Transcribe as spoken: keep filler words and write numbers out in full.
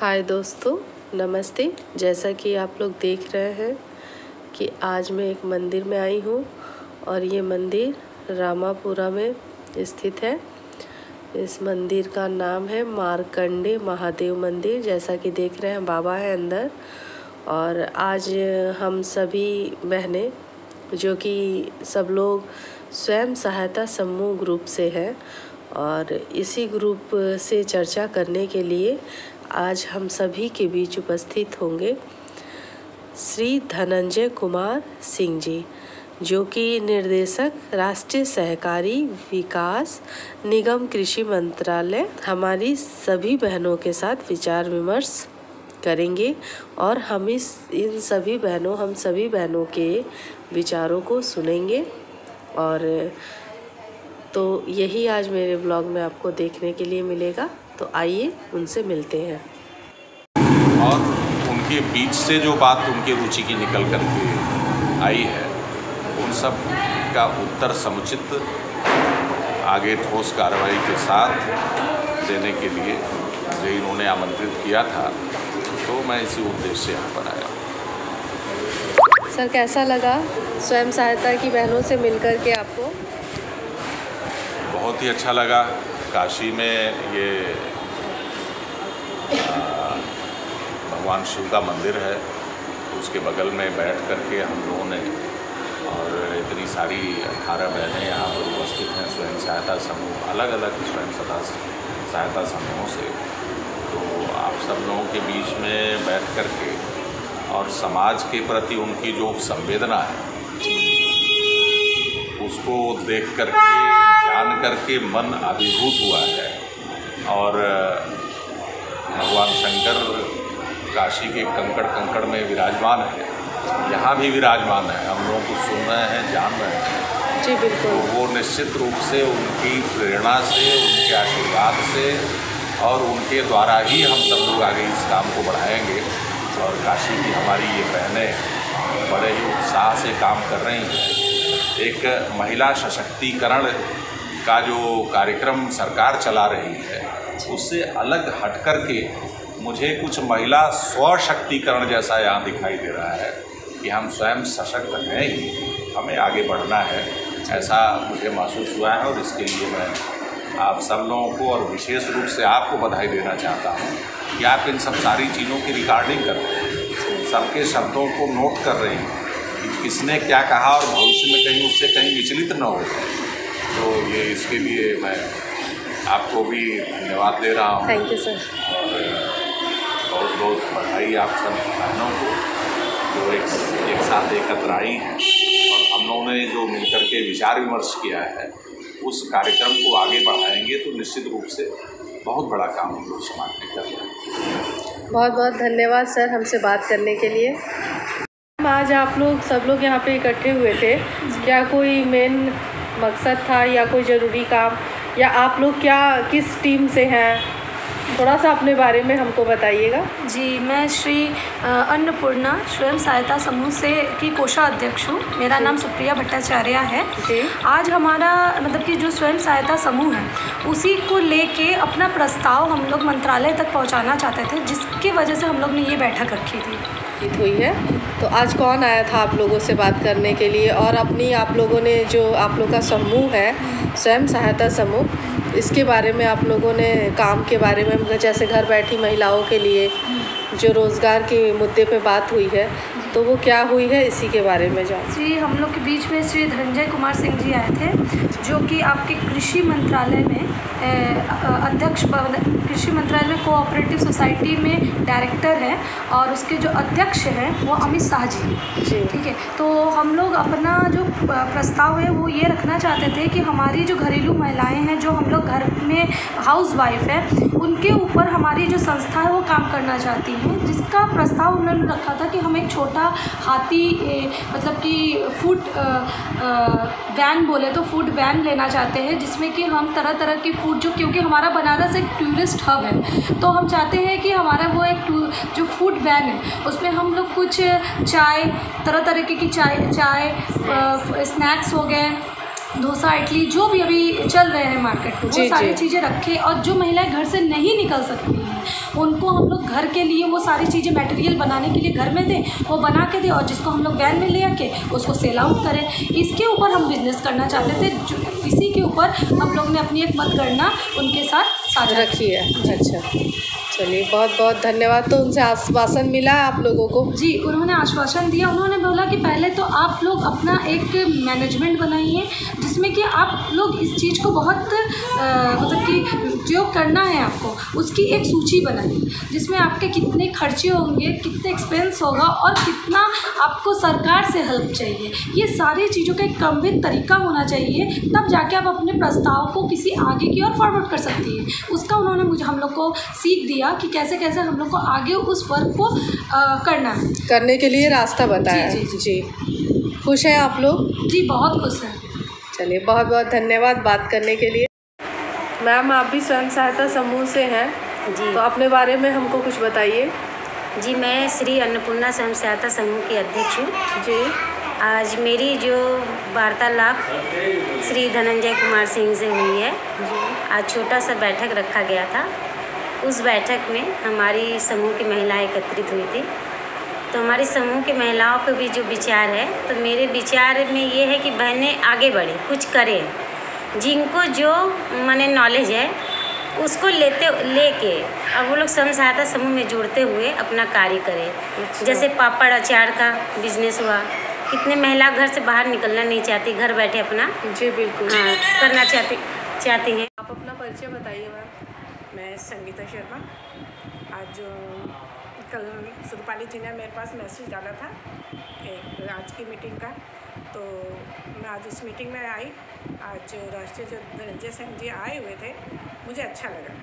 हाय दोस्तों, नमस्ते। जैसा कि आप लोग देख रहे हैं कि आज मैं एक मंदिर में आई हूँ और ये मंदिर रामापुरा में स्थित है। इस मंदिर का नाम है मार्कंडे महादेव मंदिर। जैसा कि देख रहे हैं बाबा है अंदर। और आज हम सभी बहनें जो कि सब लोग स्वयं सहायता समूह ग्रुप से हैं और इसी ग्रुप से चर्चा करने के लिए आज हम सभी के बीच उपस्थित होंगे श्री धनंजय कुमार सिंह जी, जो कि निर्देशक राष्ट्रीय सहकारी विकास निगम कृषि मंत्रालय। हमारी सभी बहनों के साथ विचार विमर्श करेंगे और हम इस इन सभी बहनों हम सभी बहनों के विचारों को सुनेंगे। और तो यही आज मेरे ब्लॉग में आपको देखने के लिए मिलेगा। तो आइए उनसे मिलते हैं। और उनके बीच से जो बात उनकी रुचि की निकल कर के आई है, उन सब का उत्तर समुचित आगे ठोस कार्रवाई के साथ देने के लिए जो इन्होंने आमंत्रित किया था, तो मैं इसी उद्देश्य से यहाँ पर आया। सर, कैसा लगा स्वयं सहायता की बहनों से मिलकर के आपको? बहुत ही अच्छा लगा। काशी में ये भगवान शिव का मंदिर है, उसके बगल में बैठ कर के हम लोगों ने, और इतनी सारी अठारह बहनें यहाँ पर उपस्थित हैं स्वयं सहायता समूह, अलग अलग स्वयं सहायता समूहों से। तो आप सब लोगों के बीच में बैठ कर के और समाज के प्रति उनकी जो संवेदना है उसको देख कर के, जान कर के मन अभिभूत हुआ है। और भगवान शंकर काशी के कंकड़ कंकड़ में विराजमान है, यहाँ भी विराजमान है, हम लोगों को सुन रहे हैं, जान रहे हैं। जी बिल्कुल। तो वो निश्चित रूप से उनकी प्रेरणा से, उनके आशीर्वाद से और उनके द्वारा ही हम सब लोग आगे इस काम को बढ़ाएंगे। और काशी की हमारी ये बहनें बड़े ही उत्साह से काम कर रही हैं। एक महिला सशक्तिकरण का जो कार्यक्रम सरकार चला रही है, उससे अलग हट कर के मुझे कुछ महिला स्वशक्तिकरण जैसा यहाँ दिखाई दे रहा है कि हम स्वयं सशक्त हैं ही, हमें आगे बढ़ना है, ऐसा मुझे महसूस हुआ है। और इसके लिए मैं आप सब लोगों को और विशेष रूप से आपको बधाई देना चाहता हूँ कि आप इन सब सारी चीज़ों की रिकॉर्डिंग कर रहे हैं, सबके शब्दों को नोट कर रहे हैं कि किसने क्या कहा और भविष्य में कहीं उससे कहीं विचलित न हो। तो ये इसके लिए मैं आपको भी धन्यवाद दे रहा हूँ। Thank you sir. और बहुत बहुत बधाई आप सब बहनों को जो एक एक साथ एकत्र आई हैं। और हम लोगों ने जो मिलकर के विचार विमर्श किया है, उस कार्यक्रम को आगे बढ़ाएंगे तो निश्चित रूप से बहुत बड़ा काम हम लोग समाज में कर रहे हैं। बहुत बहुत धन्यवाद सर हमसे बात करने के लिए। आज आप लोग सब लोग यहाँ पे इकट्ठे हुए थे, क्या कोई मेन मकसद था या कोई ज़रूरी काम, या आप लोग क्या किस टीम से हैं? थोड़ा सा अपने बारे में हमको बताइएगा। जी, मैं श्री अन्नपूर्णा स्वयं सहायता समूह से की कोषाध्यक्ष हूँ। मेरा नाम सुप्रिया भट्टाचार्य है। जी। आज हमारा मतलब कि जो स्वयं सहायता समूह है, उसी को लेके अपना प्रस्ताव हम लोग मंत्रालय तक पहुँचाना चाहते थे, जिसकी वजह से हम लोग ने ये बैठक रखी थी हुई है। तो आज कौन आया था आप लोगों से बात करने के लिए? और अपनी आप लोगों ने जो आप लोग का समूह है स्वयं सहायता समूह, इसके बारे में आप लोगों ने काम के बारे में, जैसे घर बैठी महिलाओं के लिए जो रोज़गार के मुद्दे पे बात हुई है, तो वो क्या हुई है, इसी के बारे में जान। जी, हम लोग के बीच में श्री धनंजय कुमार सिंह जी आए थे, जो कि आपके कृषि मंत्रालय में अध्यक्ष, कृषि मंत्रालय में कोऑपरेटिव सोसाइटी में डायरेक्टर हैं, और उसके जो अध्यक्ष हैं वो अमित शाह जी। जी ठीक है। तो हम लोग अपना जो प्रस्ताव है वो ये रखना चाहते थे कि हमारी जो घरेलू महिलाएं हैं, जो हम लोग घर में हाउस वाइफ है, उनके ऊपर हमारी जो संस्था है वो काम करना चाहती हैं, जिसका प्रस्ताव उन्होंने रखा था कि हम एक छोटा हाथी ए, मतलब कि फूड वैन बोले तो फूड वैन लेना चाहते हैं, जिसमें कि हम तरह तरह की फूड, जो क्योंकि हमारा बनारस एक टूरिस्ट हब है, तो हम चाहते हैं कि हमारा वो एक जो फूड वैन है उसमें हम लोग कुछ चाय, तरह तरह की चाय चाय स्नैक्स हो गए, डोसा, इडली, जो भी अभी चल रहे हैं मार्केट में, वो सारी चीज़ें रखें, और जो महिलाएं घर से नहीं निकल सकती हैं हैं उनको हम लोग घर के लिए वो सारी चीज़ें मटेरियल बनाने के लिए घर में दें, वो बना के दें और जिसको हम लोग वैन में ले आके उसको सेल आउट करें। इसके ऊपर हम बिज़नेस करना चाहते थे, इसी के ऊपर हम लोग ने अपनी एक मतगणना उनके साथ साझा रखी है। अच्छा, चलिए बहुत बहुत धन्यवाद। तो उनसे आश्वासन मिला आप लोगों को? जी, उन्होंने आश्वासन दिया। उन्होंने बोला कि पहले तो आप लोग अपना एक मैनेजमेंट बनाइए जिसमें कि आप लोग इस चीज़ को बहुत मतलब कि जो करना है आपको उसकी एक सूची बनाइए जिसमें आपके कितने खर्चे होंगे, कितने एक्सपेंस होगा और कितना आपको सरकार से हेल्प चाहिए। ये सारी चीज़ों का एक क्रमबद्ध तरीका होना चाहिए, तब जाके आप अपने प्रस्ताव को किसी आगे की ओर फॉरवर्ड कर सकती है। उसका उन्होंने मुझे हम लोग को सीख दिया कि कैसे कैसे हम लोग को आगे उस वर्क को आ, करना है, करने के लिए रास्ता बताया। जी जी, जी। जी खुश हैं आप लोग? जी बहुत खुश हैं। चलिए बहुत बहुत धन्यवाद बात करने के लिए। मैम आप भी स्वयं सहायता समूह से हैं जी, तो अपने बारे में हमको कुछ बताइए। जी मैं श्री अन्नपूर्णा स्वयं सहायता समूह की अध्यक्ष हूँ। जी, आज मेरी जो वार्तालाप श्री धनंजय कुमार सिंह से हुई है, आज छोटा सा बैठक रखा गया था। उस बैठक में हमारी समूह की महिलाएं एकत्रित हुई थी। तो हमारी समूह की महिलाओं के भी जो विचार है, तो मेरे विचार में ये है कि बहनें आगे बढ़ें, कुछ करें, जिनको जो माने नॉलेज है उसको लेते लेके अब वो लोग स्वयं सहायता समूह में जुड़ते हुए अपना कार्य करें। अच्छा। जैसे पापड़ अचार का बिजनेस हुआ, कितने महिला घर से बाहर निकलना नहीं चाहती, घर बैठे अपना जी बिल्कुल हाँ, करना चाहती चाहती हैं। आप अपना परिचय बताइए मैम। मैं संगीता शर्मा। आज जो कल सुरपाली जी ने मेरे पास मैसेज डाला था एक आज की मीटिंग का, तो मैं आज उस मीटिंग में आई। आज राष्ट्रीय जो धनंजय सिंह जी आए हुए थे, मुझे अच्छा लगा